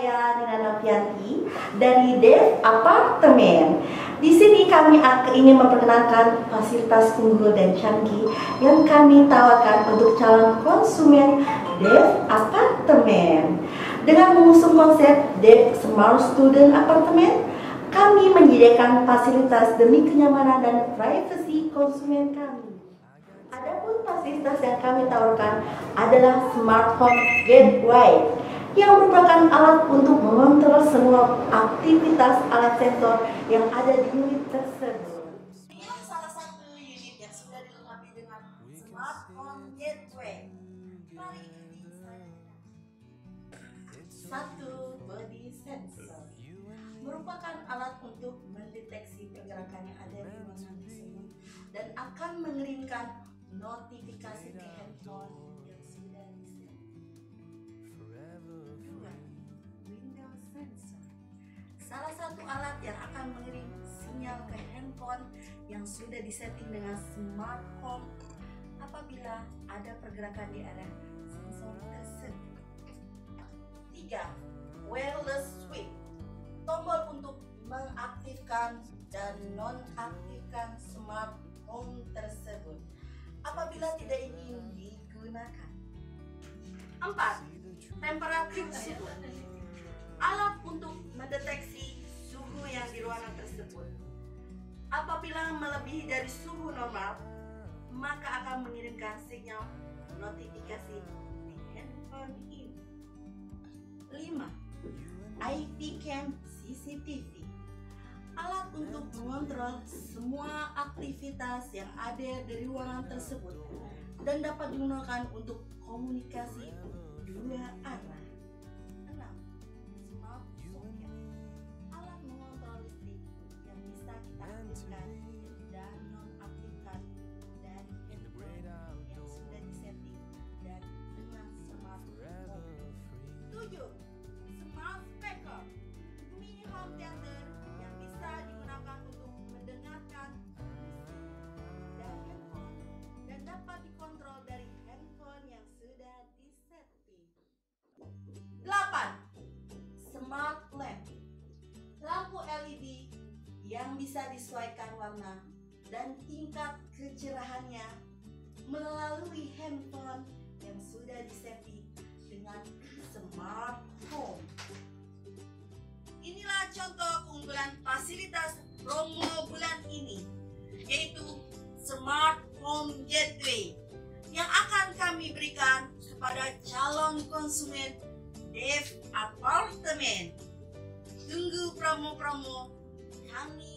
saya Nina Novianti dari Dev Apartemen. Di sini kami ingin memperkenalkan fasilitas unggul dan canggih yang kami tawarkan untuk calon konsumen Dev Apartemen. Dengan mengusung konsep Dev Smart Student Apartemen, kami menyediakan fasilitas demi kenyamanan dan privasi konsumen kami. Adapun fasilitas yang kami tawarkan adalah Smart Home Gateway yang merupakan alat untuk mengontrol semua aktivitas alat sensor yang ada di unit tersebut. Inilah salah satu unit yang sudah dilengkapi dengan Smart Home Gateway. Mari ikuti saya. Satu, body sensor merupakan alat untuk mendeteksi pergerakan yang ada di ruangan tersebut dan akan mengirimkan notifikasi ke handphone yang sudah diset. Dua, window sensor, salah satu alat yang akan mengirim sinyal ke handphone yang sudah disetting dengan smart home apabila ada pergerakan di area sensor tersebut. Tiga, wireless switch, tombol untuk mengaktifkan dan nonaktifkan smart home tersebut apabila tidak ingin digunakan. 4. Temperatur suhu, alat untuk mendeteksi suhu yang di ruangan tersebut. Apabila melebihi dari suhu normal, maka akan mengirimkan sinyal notifikasi di handphone ini. 5. IP cam CCTV, alat untuk mengontrol semua aktivitas yang ada di ruangan tersebut dan dapat digunakan untuk komunikasi dua arah. 6. Smart socket, alat mengontrol listrik yang bisa kita aktifkan dan nonaktifkan dari handphone yang sudah disetting dan dengan smart home. 7. Smart speaker, mini home theater yang bisa digunakan untuk mendengarkan musik dan handphone dan dapat dikontrol dari handphone yang sudah disetting. 8. Smart lamp, lampu LED yang bisa disesuaikan warna dan tingkat kecerahannya melalui handphone yang sudah disetting dengan smart home. Inilah contoh keunggulan fasilitas promo bulan ini, yaitu Smart Home Gateway yang akan kami berikan kepada calon konsumen Dev Apartemen. Tunggu promo-promo kami